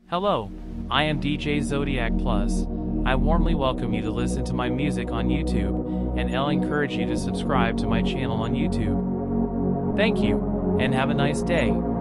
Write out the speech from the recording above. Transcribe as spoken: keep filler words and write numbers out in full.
Hello, I am D J Zodiac Plus. I warmly welcome you to listen to my music on YouTube, and I'll encourage you to subscribe to my channel on YouTube. Thank you, and have a nice day.